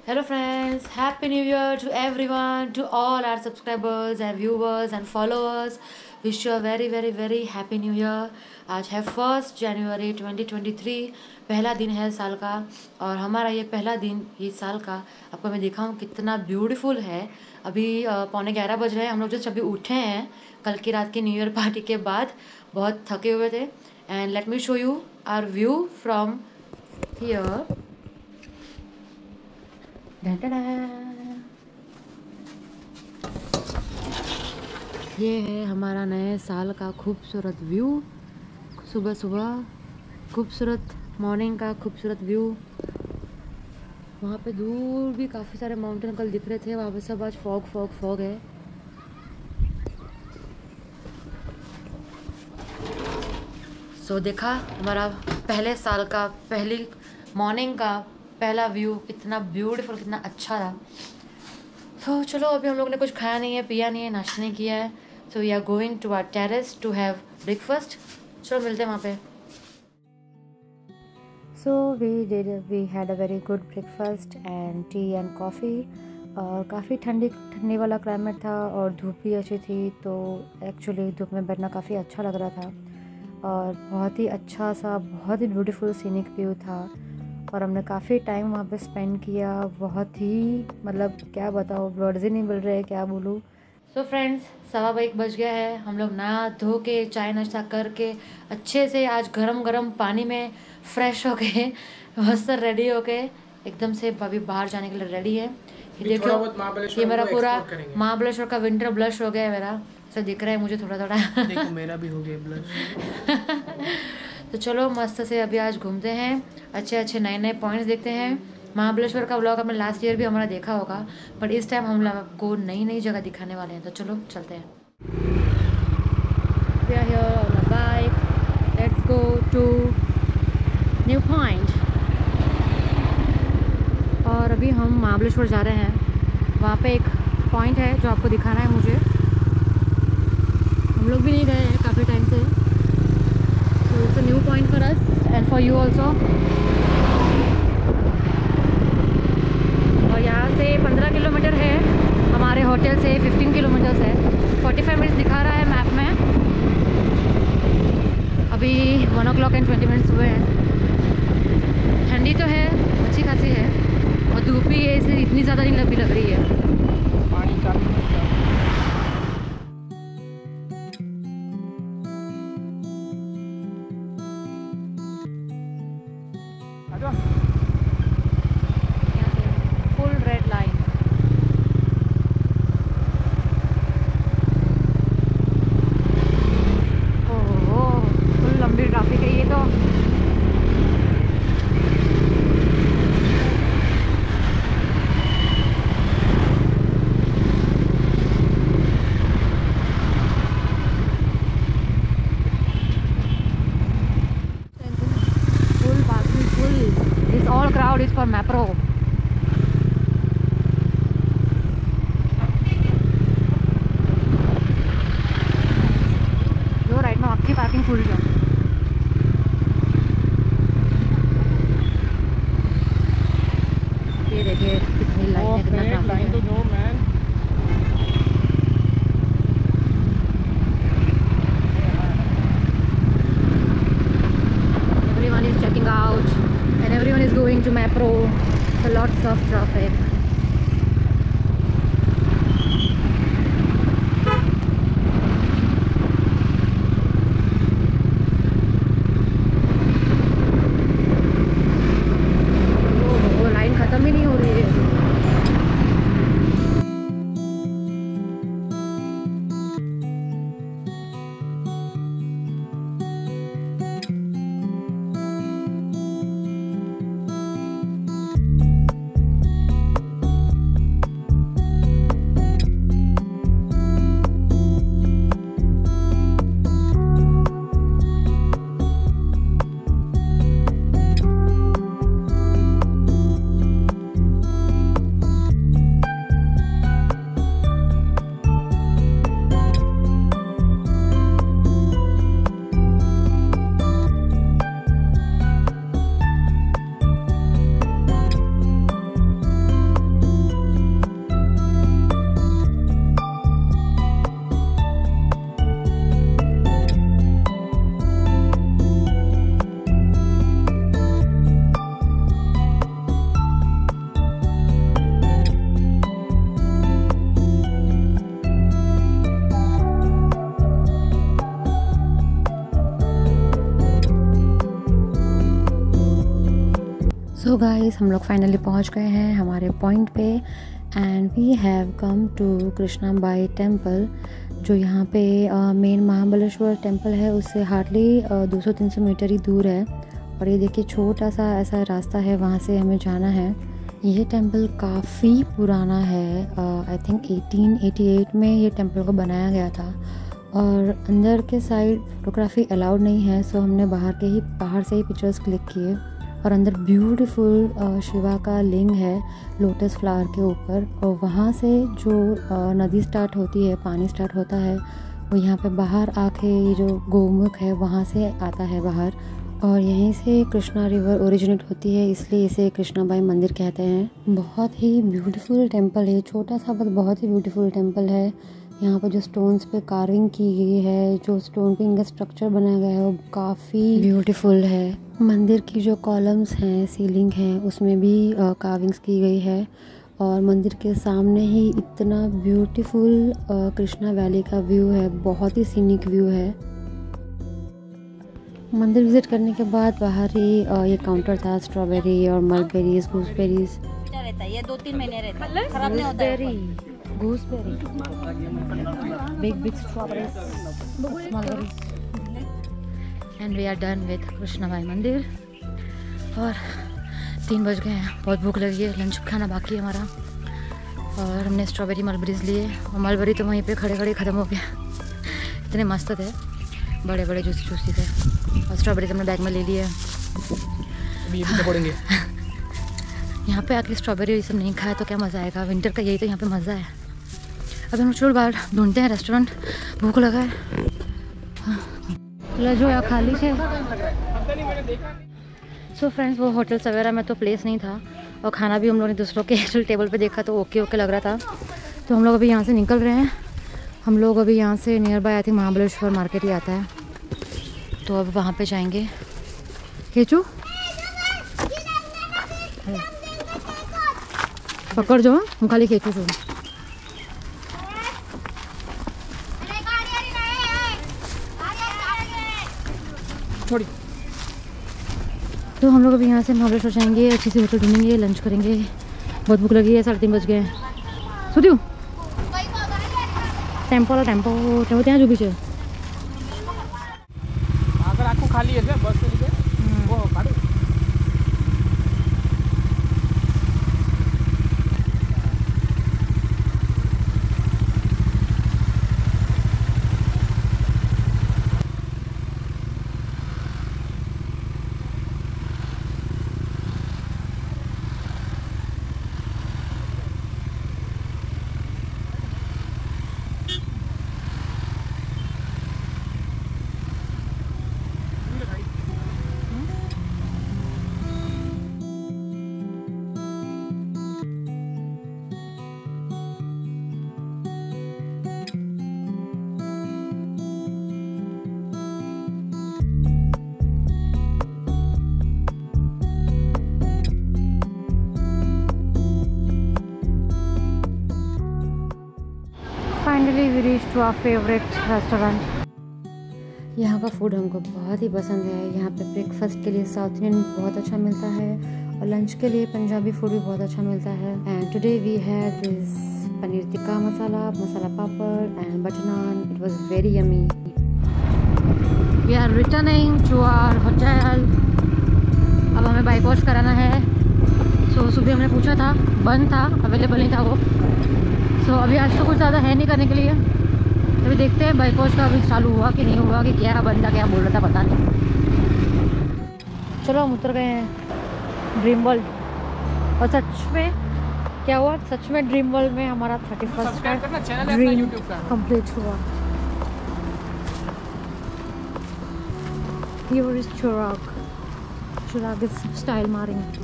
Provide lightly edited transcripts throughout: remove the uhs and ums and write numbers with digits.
Hello friends, Happy New Year to everyone, to all our subscribers and viewers and followers. Wish you a very happy new year. आज है 1 जनवरी 2023, पहला दिन है साल का। और हमारा ये पहला दिन इस साल का आपको मैं दिखाऊं कितना ब्यूटीफुल है। अभी 11:15 बज रहे हैं। हम लोग जस्ट अभी उठे हैं कल की रात की न्यू ईयर पार्टी के बाद, बहुत थके हुए थे। And let me show you our view from here. ये है हमारा नए साल का खूबसूरत व्यू। सुबह सुबह खूबसूरत मॉर्निंग का खूबसूरत व्यू। वहाँ पे दूर भी काफ़ी सारे माउंटेन कल दिख रहे थे, वहाँ पे सब आज फॉग है। सो देखा हमारा पहले साल का पहली मॉर्निंग का पहला व्यू, कितना ब्यूटीफुल, कितना अच्छा था। तो चलो, अभी हम लोग ने कुछ खाया नहीं है, पिया नहीं है, नाश्ता नहीं किया है। So we are going to our terrace to have breakfast. चलो मिलते हैं वहाँ पे। So we had a very good breakfast and tea and coffee. और काफ़ी ठंडी वाला क्लाइमेट था और धूप भी अच्छी थी, तो एक्चुअली धूप में बैठना काफ़ी अच्छा लग रहा था। और बहुत ही अच्छा सा, बहुत ही ब्यूटीफुल सीनिक व्यू था। और हमने काफ़ी टाइम वहाँ पे स्पेंड किया। बहुत ही मतलब क्या बताओ, वर्ड्स ही नहीं मिल रहे, क्या बोलूँ। सो फ्रेंड्स, 1:15 बज गया है। हम लोग नहा धो के चाय नाश्ता करके अच्छे से आज गरम पानी में फ्रेश हो के मस्त रेडी हो के एकदम से अभी बाहर जाने के लिए रेडी है। ये देखो, ये मेरा पूरा महाबलेश्वर का विंटर ब्लश हो गया है। मेरा सब दिख रहा है मुझे थोड़ा देखो मेरा भी हो गया ब्लश। तो चलो मस्त से अभी आज घूमते हैं, अच्छे नए पॉइंट्स देखते हैं। महाबलेश्वर का व्लॉग आपने लास्ट ईयर भी हमारा देखा होगा, बट इस टाइम हम लोग आपको नई जगह दिखाने वाले हैं। तो चलो चलते हैं। We are here on a bike. Let's go to New Point. और अभी हम महाबलेश्वर जा रहे हैं। वहाँ पे एक पॉइंट है जो आपको दिखाना है मुझे। हम लोग भी नहीं गए हैं काफ़ी टाइम से। So it's a new point for us and for you also. और यहाँ से 15 किलोमीटर है, हमारे होटल से 15 किलोमीटर्स है। 45 मिनट्स दिखा रहा है मैप में। अभी 1 o'clock and 20 minutes हुए हैं। ठंडी तो है, अच्छी खासी है, और धूप भी है, इसलिए इतनी ज़्यादा नहीं लग रही है। पानी काफी full red line. Oh, full लंबी ट्रैफिक है ये तो। Full parking full. This all crowd is for Mapro. जो राइट में आपकी पार्किंग फुल है। ये देखिए कितनी लाइन है, कितना ट्रैफिक लाइन तो है। दो man. Everyone is checking out and everyone is going to Mapro. So lots of traffic. वो लाइन खत्म ही नहीं हो रही है। सो गाइस, हम लोग फाइनली पहुंच गए हैं हमारे पॉइंट पे and we have come to Krishnabai temple, जो यहाँ पे मेन महाबलेश्वर टेम्पल है उससे हार्डली 200-300 मीटर ही दूर है। और ये देखिए छोटा सा ऐसा रास्ता है, वहाँ से हमें जाना है। ये टेम्पल काफ़ी पुराना है, आई थिंक 1888 में ये टेम्पल को बनाया गया था। और अंदर के साइड फोटोग्राफी अलाउड नहीं है, सो हमने बाहर से ही पिक्चर्स क्लिक किए। और अंदर ब्यूटीफुल शिवा का लिंग है लोटस फ्लावर के ऊपर, और वहाँ से जो नदी स्टार्ट होती है, पानी स्टार्ट होता है, वो यहाँ पे बाहर आके ये जो गोमुख है वहाँ से आता है बाहर। और यहीं से कृष्णा रिवर ओरिजिनेट होती है, इसलिए इसे कृष्णाबाई मंदिर कहते हैं। बहुत ही ब्यूटीफुल टेम्पल है, छोटा सा बट बहुत ही ब्यूटीफुल टेम्पल है। यहाँ पर जो स्टोन्स पे कार्विंग की गई है, जो स्टोन पे इनका स्ट्रक्चर बनाया गया है वो काफ़ी ब्यूटीफुल है। मंदिर की जो कॉलम्स हैं, सीलिंग है, उसमें भी कार्विंग्स की गई है। और मंदिर के सामने ही इतना ब्यूटीफुल कृष्णा वैली का व्यू है, बहुत ही सीनिक व्यू है। मंदिर विजिट करने के बाद बाहर ही ये काउंटर था, स्ट्रॉबेरी और मलबेरीज, गूसबेरीज। ये 2-3 महीने रहता है, खराब नहीं होता है। gooseberry, big strawberries, mulberries, and we are done with Krishnabai मंदिर। और 3 बज गए हैं, बहुत भूख लगी है, लंच खाना बाकी है हमारा। और हमने स्ट्रॉबेरी मलबेरीज लिए, और मलबेरी तो वहीं पे खड़े खड़े ख़त्म हो गया। इतने मस्त थे, बड़े बड़े जूसी थे। और स्ट्रॉबेरीज हमने बैग में ले लिए। अभी ये पड़ेंगे। यहाँ पे आके स्ट्रॉबेरी ये सब नहीं खाया तो क्या मज़ा आएगा, विंटर का यही तो यहाँ पे मज़ा है। अभी हम चलो बाहर ढूंढते हैं रेस्टोरेंट, भूख लगा है। जो यहाँ खाली है। सो फ्रेंड्स, वो होटल सवेरा में तो प्लेस नहीं था, और खाना भी हम लोगों ने दूसरों के एक्चुअल टेबल पे देखा तो ओके लग रहा था। तो हम लोग अभी यहाँ से निकल रहे हैं। हम लोग अभी यहाँ से nearby I think Mahabaleshwar market ही आता है, तो अब वहाँ पे जाएंगे। केचू पकड़ जो, हम खाली केचू जो। तो हम लोग अभी यहाँ से महाबलेश्वर जाएंगे, अच्छी सी होटल ढूंढेंगे, लंच करेंगे। बहुत भूख लगी है, 3:30 बज गए हैं। सुधियो टेम्पो ત્યાં જ ઊભી છે। अगर आपको खाली है बस से लेके वो काटो। Finally we reach to our favourite restaurant. यहाँ का फूड हमको बहुत ही पसंद है। यहाँ पे ब्रेकफास्ट के लिए साउथ इंडियन बहुत अच्छा मिलता है, और लंच के लिए पंजाबी फूड भी बहुत अच्छा मिलता है। And today we had this paneer tikka masala papad and butter naan. It was very yummy. We are returning to our hotel. अब हमें बाइक वॉश कराना है। सो सुबह हमने पूछा था, बंद था, अवेलेबल नहीं था वो। तो अभी आज तो कुछ ज़्यादा है नहीं करने के लिए, अभी देखते हैं बाइक वॉश का अभी चालू हुआ कि नहीं हुआ, कि क्या बंदा क्या बोल रहा था पता नहीं। चलो हम उतर गए हैं ड्रीम वर्ल्ड। और सच में क्या हुआ, सच में ड्रीम वर्ल्ड में हमारा 31st का ड्रीम कंप्लीट हुआ। Here is Chirag is style मारेंगे।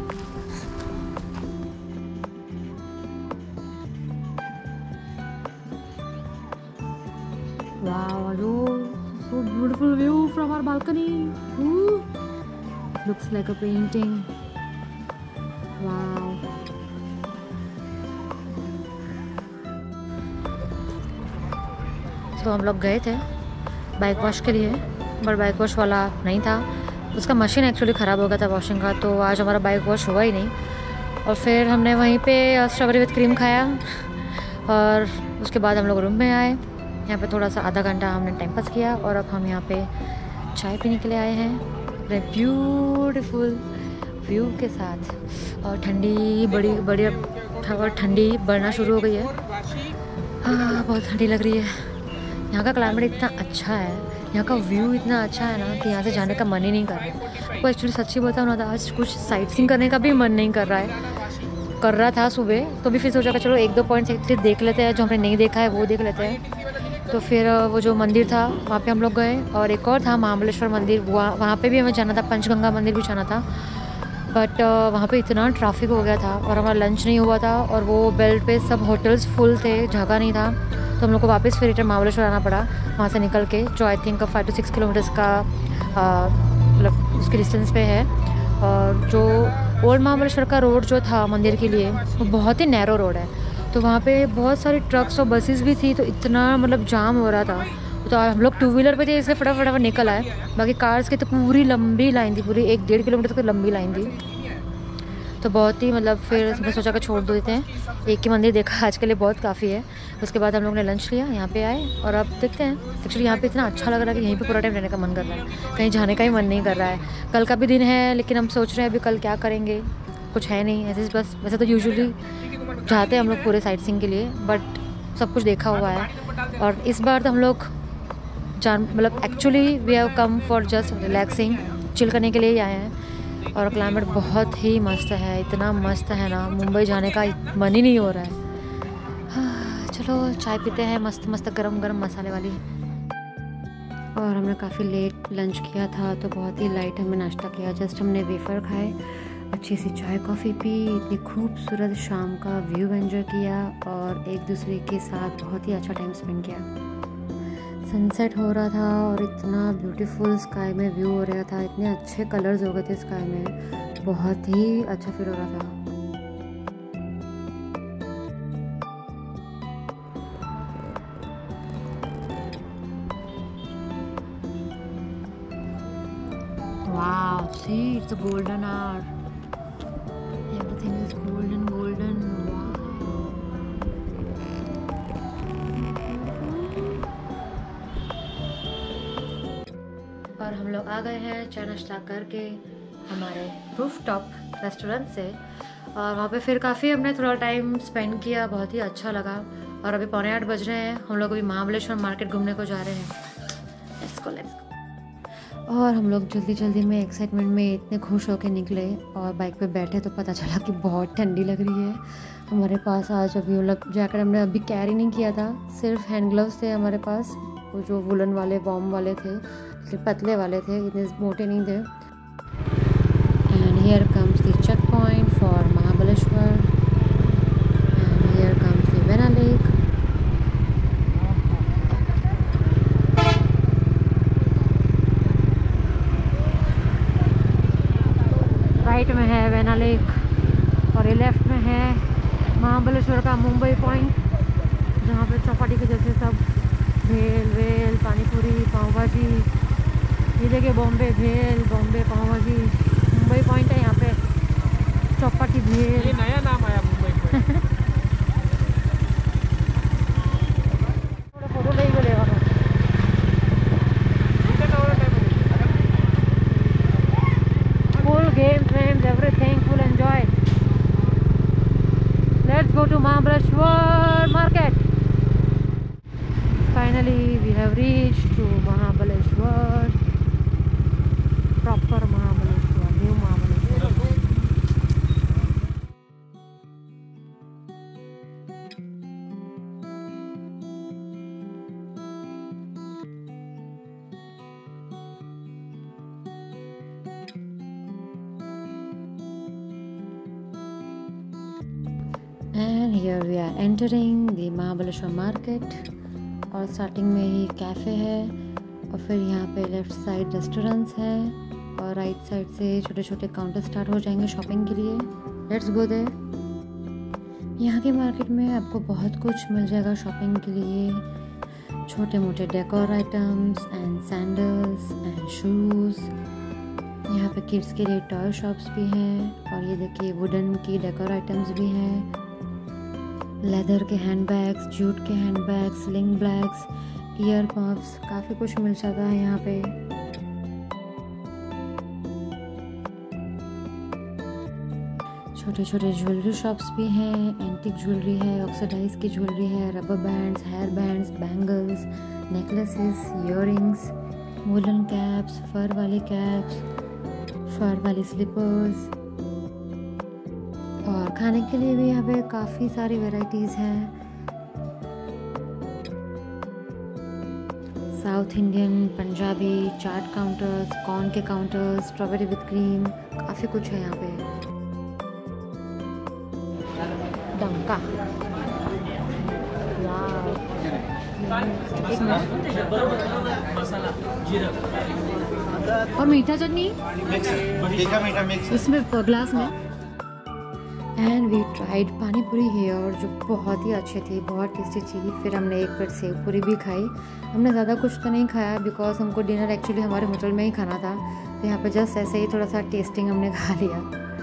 Wow, so beautiful view from our balcony. Ooh, it looks like a painting. Wow. तो हम लोग गए थे बाइक वॉश के लिए, बट बाइक वॉश वाला नहीं था, उसका मशीन एक्चुअली ख़राब हो गया था वॉशिंग का, तो आज हमारा बाइक वॉश हुआ ही नहीं। और फिर हमने वहीं पे स्ट्रॉबेरी विथ क्रीम खाया और उसके बाद हम लोग रूम में आए। यहाँ पे थोड़ा सा आधा घंटा हमने टाइम पास किया और अब हम यहाँ पे चाय पीने के लिए आए हैं अपने ब्यूटीफुल व्यू के साथ। और ठंडी बड़ी और ठंडी बढ़ना शुरू हो गई है। हाँ, बहुत ठंडी लग रही है। यहाँ का क्लाइमेट इतना अच्छा है, यहाँ का व्यू इतना अच्छा है ना कि यहाँ से जाने का मन ही नहीं कर रहा। तो एक्चुअली सच्ची बताऊँ ना, आज कुछ साइट सीइंग करने का भी मन नहीं कर रहा था सुबह, तो भी फिर सोचा कि चलो 1-2 पॉइंट्स एक्चुअली देख लेते हैं, जो हमने नहीं देखा है वो देख लेते हैं। तो फिर वो जो मंदिर था वहाँ पे हम लोग गए, और एक और था महाबलेश्वर मंदिर, वहाँ पे भी हमें जाना था। पंचगंगा मंदिर भी जाना था, बट वहाँ पे इतना ट्रैफिक हो गया था और हमारा लंच नहीं हुआ था, और वो बेल्ट पे सब होटल्स फुल थे, जगह नहीं था। तो हम लोग को वापस फिर रिटर्न महाबलेश्वर आना पड़ा वहाँ से निकल के, जो आई थिंक 5 to 6 किलोमीटर्स का मतलब उसके डिस्टेंस पे है। और जो ओल्ड महाबलेश्वर का रोड जो था मंदिर के लिए, वो बहुत ही नैरो रोड है, तो वहाँ पे बहुत सारी ट्रक्स और बसेस भी थी, तो इतना मतलब जाम हो रहा था। तो हम लोग 2 व्हीलर पे थे, इसलिए फटाफट निकल आए। बाकी कार्स की तो पूरी लंबी लाइन थी, पूरी 1-1.5 किलोमीटर तक लंबी लाइन थी। तो बहुत ही मतलब फिर हमने सोचा कि छोड़ देते हैं, एक ही मंदिर देखा आज के लिए बहुत काफ़ी है। उसके बाद हम लोग ने लंच लिया, यहाँ पे आए और अब देखते हैं। एक्चुअली यहाँ पे इतना अच्छा लग रहा है कि यहीं पे पूरा टाइम रहने का मन कर रहा है, कहीं जाने का ही मन नहीं कर रहा है। कल का भी दिन है, लेकिन हम सोच रहे हैं अभी कल क्या करेंगे, कुछ है नहीं ऐसे। बस वैसे तो यूजुअली जाते हैं हम लोग पूरे साइट सीइंग के लिए, बट सब कुछ देखा हुआ है। और इस बार तो हम लोग मतलब actually we have come for just relaxing, chill करने के लिए ही आए हैं। और क्लाइमेट बहुत ही मस्त है, इतना मस्त है ना, मुंबई जाने का मन ही नहीं हो रहा है। हाँ, चलो चाय पीते हैं मस्त मस्त गरम गरम मसाले वाली। और हमने काफ़ी लेट लंच किया था, तो बहुत ही लाइट हमने नाश्ता किया। जस्ट हमने वेफर खाए, अच्छी सी चाय कॉफ़ी पी, इतनी खूबसूरत शाम का व्यू एंजॉय किया और एक दूसरे के साथ बहुत ही अच्छा टाइम स्पेंड किया। सनसेट हो रहा था और इतना ब्यूटीफुल स्काई में व्यू हो रहा था, इतने अच्छे कलर्स हो गए थे स्काई में, बहुत ही अच्छा फील हो रहा था। Wow, see, it's a golden hour. Everything is golden. Wow. और हम लोग आ गए हैं चाय नाश्ता करके हमारे रूफटॉप रेस्टोरेंट से, और वहाँ पे फिर काफ़ी हमने थोड़ा टाइम स्पेंड किया, बहुत ही अच्छा लगा। और अभी 7:45 बज रहे हैं, हम लोग अभी महाबलेश्वर मार्केट घूमने को जा रहे हैं। Let's go. और हम लोग जल्दी में एक्साइटमेंट में इतने खुश होके निकले, और बाइक पे बैठे तो पता चला कि बहुत ठंडी लग रही है। हमारे पास आज अभी मतलब जैकेट हमने अभी कैरी नहीं किया था, सिर्फ हैंड ग्लव्स थे हमारे पास, वो जो वुलन वाले वार्म वाले थे, लेकिन पतले वाले थे, इतने मोटे नहीं थे। And here comes the checkpoint for Mahabaleshwar, and here comes the Venna lake. Right में है वेना लेक और ये लेफ्ट में है महाबलेश्वर का मुंबई पॉइंट, जहाँ पे चौपाटी के जैसे सब भेल वेल पानीपुरी पाव भाजी, ये देखिए बॉम्बे भेल बॉम्बे पाव भाजी, मुंबई पॉइंट है यहाँ पे चौपाटी भेल। ये नया नाम आया मुंबई पॉइंट। थोड़ा फोटो ले ही लेगा। Full game trains, everything, full enjoy. Let's go to Mahabaleshwar market. Finally, we have reached to Mahabaleshwar, proper Mahabaleshwar, new Mahabaleshwar. And here we are entering the Mahabaleshwar market, और starting में ही cafe है, और फिर यहाँ पे left side restaurants है, और राइट साइड से छोटे छोटे काउंटर स्टार्ट हो जाएंगे शॉपिंग के लिए। Let's go there. यहाँ की मार्केट में आपको बहुत कुछ मिल जाएगा शॉपिंग के लिए, छोटे मोटे decor items and sandals and shoes. पे किड्स के लिए टॉय शॉप्स भी हैं और ये देखिए वुडन की डेकोर आइटम्स भी हैं, लेदर के हैंड बैग्स, जूट के handbags, sling bags, ear puffs, काफ़ी कुछ मिल जाता है यहाँ पे। छोटे छोटे ज्वेलरी शॉप्स भी हैं, एंटिक ज्वेलरी है, ऑक्सीडाइज की ज्वेलरी है, rubber bands, hair bands, bangles, necklaces, earrings, woollen caps, fur वाली कैप्स, फर वाली स्लीपर्स, और खाने के लिए भी यहाँ पे काफ़ी सारी वैरायटीज़ हैं। South Indian, Punjabi, chaat counters, corn के काउंटर्स, स्ट्रॉबेरी विद क्रीम, काफ़ी कुछ है यहाँ पे। डंका और मीठा चटनी इसमें ग्लास में। एंड वी ट्राइड पानी पूरी हियर जो बहुत ही अच्छी थी, बहुत टेस्टी थी। फिर हमने एक प्लेट सेव पूरी भी खाई। हमने ज़्यादा कुछ तो नहीं खाया बिकॉज हमको डिनर एक्चुअली हमारे होटल में ही खाना था, तो यहाँ पे जस्ट ऐसे ही थोड़ा सा टेस्टिंग हमने खा लिया।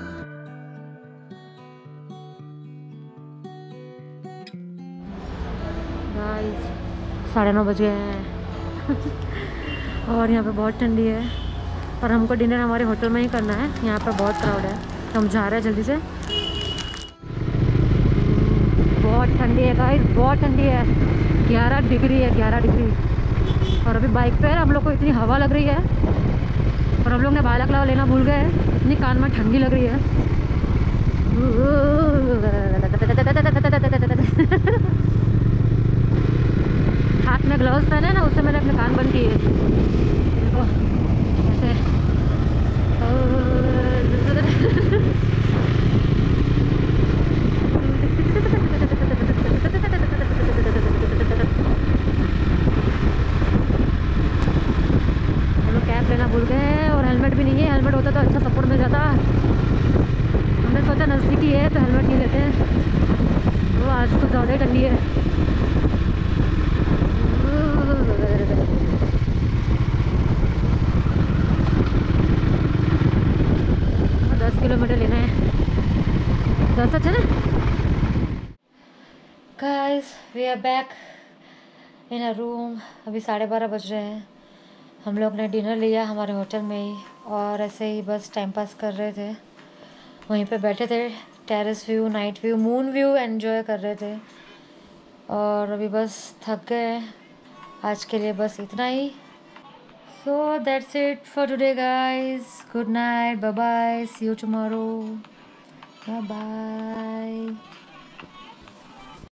गाइस 9:30 बज गए हैं और यहाँ पे बहुत ठंडी है और हमको डिनर हमारे होटल में ही करना है। यहाँ पर बहुत क्राउड है तो हम जा रहे हैं जल्दी से। बहुत ठंडी है गाइस, बहुत ठंडी है। 11 डिग्री है, 11 डिग्री। और अभी बाइक पे हम लोग को इतनी हवा लग रही है और हम लोग ने बालकलावा लेना भूल गए, इतनी कान में ठंडी लग रही है। हाथ में ग्लव्स पहने ना, उससे मैंने अपने कान बंद किए ऐसे। हम लोग कैप लेना भूल गए और हेलमेट भी नहीं है। हेलमेट होता तो अच्छा सपोर्ट मिल जाता। हमने सोचा नज़दीकी है तो हेलमेट नहीं लेते हैं। वो आज तो ज़्यादा ही ठंडी है। 10 किलोमीटर लेना है, 10 अच्छा ना। Guys we are back in a room. अभी 12:30 बज रहे हैं। हम लोग ने डिनर लिया हमारे होटल में ही और ऐसे ही बस टाइम पास कर रहे थे। वहीं पे बैठे थे, terrace view, night view, moon view enjoy कर रहे थे। और अभी बस थक गए। आज के लिए बस इतना ही। So that's it for today guys. Good night, bye bye, see you tomorrow, bye bye.